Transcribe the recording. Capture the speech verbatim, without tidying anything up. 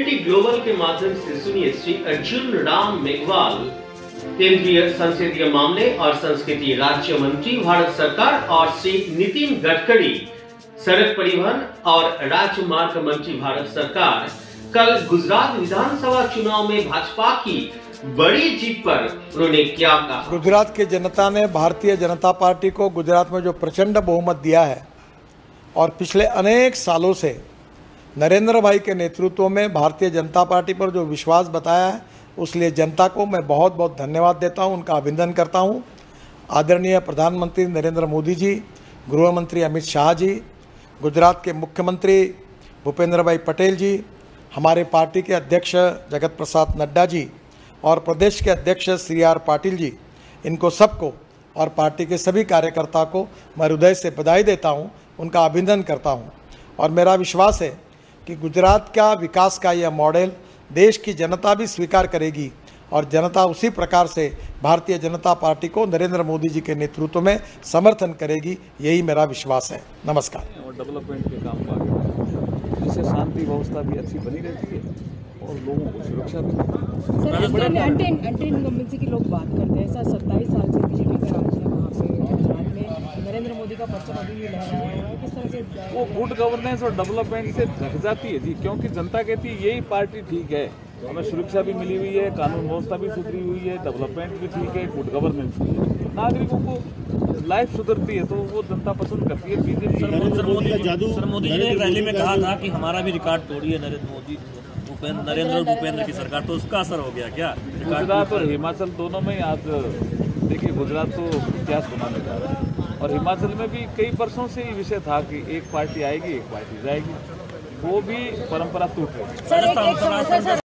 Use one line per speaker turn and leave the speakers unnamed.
ABP global के माध्यम से सुनिए श्री अर्जुन राम मेघवाल, केंद्रीय संसदीय मामले और संस्कृति राज्य मंत्री भारत सरकार, और श्री नितिन गडकरी, सड़क परिवहन और राजमार्ग मंत्री भारत सरकार, कल गुजरात विधानसभा चुनाव में भाजपा की बड़ी जीत पर उन्होंने क्या कहा।
गुजरात की जनता ने भारतीय जनता पार्टी को गुजरात में जो प्रचंड बहुमत दिया है और पिछले अनेक सालों से नरेंद्र भाई के नेतृत्व में भारतीय जनता पार्टी पर जो विश्वास बताया है, उसलिए जनता को मैं बहुत बहुत धन्यवाद देता हूं, उनका अभिनंदन करता हूं। आदरणीय प्रधानमंत्री नरेंद्र मोदी जी, गृह मंत्री अमित शाह जी, गुजरात के मुख्यमंत्री भूपेंद्र भाई पटेल जी, हमारे पार्टी के अध्यक्ष जगत प्रसाद नड्डा जी और प्रदेश के अध्यक्ष सी आर पाटिल जी, इनको सबको और पार्टी के सभी कार्यकर्ता को मैं हृदय से बधाई देता हूं, उनका अभिनंदन करता हूं। और मेरा विश्वास है कि गुजरात का विकास का यह मॉडल देश की जनता भी स्वीकार करेगी और जनता उसी प्रकार से भारतीय जनता पार्टी को नरेंद्र मोदी जी के नेतृत्व में समर्थन करेगी, यही मेरा विश्वास है। नमस्कार।
और डेवलपमेंट के काम आगे बढ़े, जिससे शांति व्यवस्था भी अच्छी बनी रहती है और लोगों को सुरक्षा भी मिलती है।
एंटी एंटी इनकम्बेंसी की लोग बात करते हैं, ऐसा सत्ताईस साल से बीजेपी का राज है वहाँ पे गुजरात में, नरेंद्र मोदी का परचम अभी भी लहरा रहा है, किस तरह से
वो गुड गवर्नेंस और डेवलपमेंट से ढक जाती है जी, क्योंकि जनता कहती है यही पार्टी ठीक है, हमें सुरक्षा भी मिली हुई है, कानून व्यवस्था भी सुधरी हुई है, डेवलपमेंट भी ठीक है, गुड गवर्नेंस भी है, नागरिकों को लाइफ सुधरती है तो वो जनता पसंद करती है। बीजेपी
नरेंद्र मोदी का जादू, सर मोदी जी ने एक रैली में कहा था कि हमारा भी रिकॉर्ड तोड़िए नरेंद्र मोदी, नरेंद्र और भूपेंद्र की सरकार, तो उसका असर हो गया क्या?
गुजरात और हिमाचल दोनों में आज देखिए, गुजरात तो इतिहास बनाने जा रहा है और हिमाचल में भी कई वर्षों से ये विषय था कि एक पार्टी आएगी एक पार्टी जाएगी, वो भी परंपरा टूट रही है।